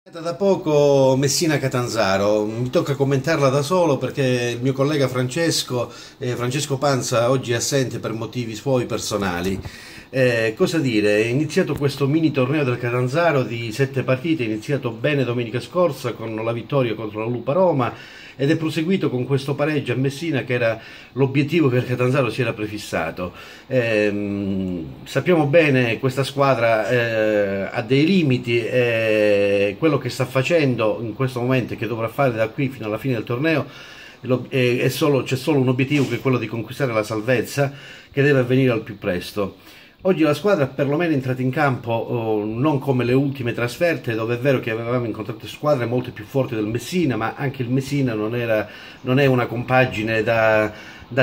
Da poco Messina Catanzaro, mi tocca commentarla da solo perché il mio collega Francesco Panza oggi è assente per motivi suoi personali. Cosa dire? È iniziato questo mini torneo del Catanzaro di 7 partite, è iniziato bene domenica scorsa con la vittoria contro la Lupa Roma ed è proseguito con questo pareggio a Messina che era l'obiettivo che il Catanzaro si era prefissato. Sappiamo bene questa squadra ha dei limiti, quello che sta facendo in questo momento e che dovrà fare da qui fino alla fine del torneo c'è solo un obiettivo, che è quello di conquistare la salvezza, che deve avvenire al più presto. Oggi la squadra perlomeno è entrata in campo non come le ultime trasferte, dove è vero che avevamo incontrato squadre molto più forti del Messina, ma anche il Messina non è una compagine da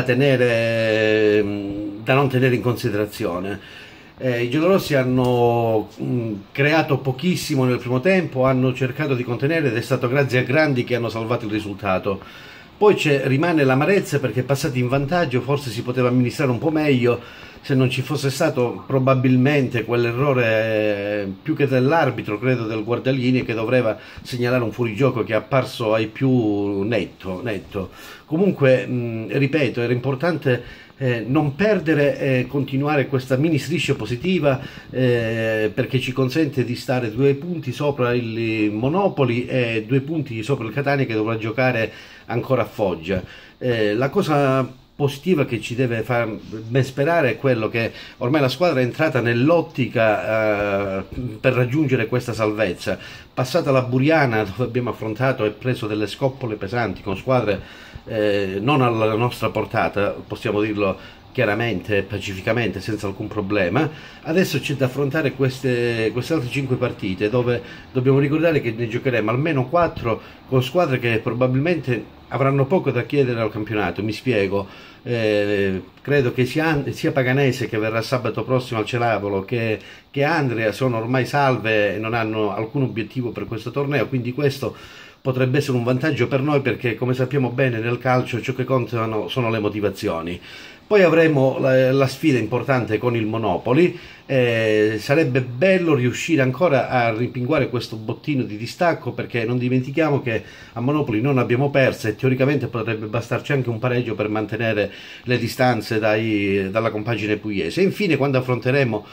non tenere in considerazione. I giallorossi hanno creato pochissimo nel primo tempo, hanno cercato di contenere ed è stato grazie a Grandi che hanno salvato il risultato. Poi rimane l'amarezza perché passati in vantaggio forse si poteva amministrare un po' meglio, se non ci fosse stato probabilmente quell'errore più che dell'arbitro, credo del guardalinee, che doveva segnalare un fuorigioco che è apparso ai più netto. Comunque, ripeto, era importante non perdere e continuare questa mini striscia positiva, perché ci consente di stare 2 punti sopra il Monopoli e 2 punti sopra il Catania, che dovrà giocare ancora a Foggia. La cosa positiva che ci deve far ben sperare è quello che ormai la squadra è entrata nell'ottica per raggiungere questa salvezza. Passata la Buriana, dove abbiamo affrontato e preso delle scoppole pesanti con squadre non alla nostra portata, possiamo dirlo chiaramente e pacificamente, senza alcun problema. Adesso c'è da affrontare queste altre 5 partite, dove dobbiamo ricordare che ne giocheremo almeno 4 con squadre che probabilmente avranno poco da chiedere al campionato. Mi spiego, credo che sia Paganese, che verrà sabato prossimo al Celavolo, che Andria sono ormai salve e non hanno alcun obiettivo per questo torneo, quindi questo potrebbe essere un vantaggio per noi, perché come sappiamo bene nel calcio ciò che contano sono le motivazioni. Poi avremo la sfida importante con il Monopoli, sarebbe bello riuscire ancora a rimpinguare questo bottino di distacco, perché non dimentichiamo che a Monopoli non abbiamo perso e teoricamente potrebbe bastarci anche un pareggio per mantenere le distanze dalla compagine pugliese. E infine, quando affronteremo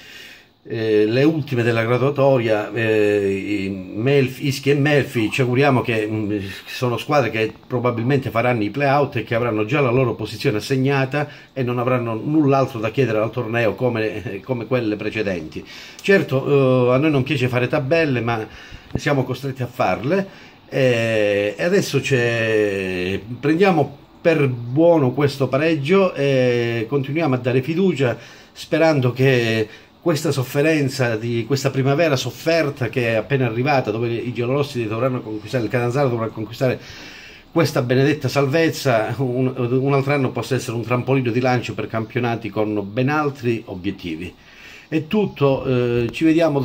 le ultime della graduatoria, Ischia e Melfi, ci auguriamo che sono squadre che probabilmente faranno i play-out e che avranno già la loro posizione assegnata e non avranno null'altro da chiedere al torneo come quelle precedenti. Certo, a noi non piace fare tabelle, ma siamo costretti a farle, e adesso prendiamo per buono questo pareggio e continuiamo a dare fiducia, sperando che questa sofferenza di questa primavera sofferta che è appena arrivata, dove i giallorossi dovranno conquistare, il Catanzaro dovrà conquistare questa benedetta salvezza, un altro anno possa essere un trampolino di lancio per campionati con ben altri obiettivi. È tutto, ci vediamo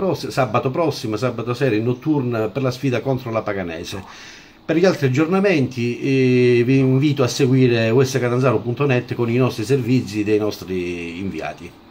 sabato sera in notturna per la sfida contro la Paganese. Per gli altri aggiornamenti vi invito a seguire uscatanzaro.net con i nostri servizi dei nostri inviati.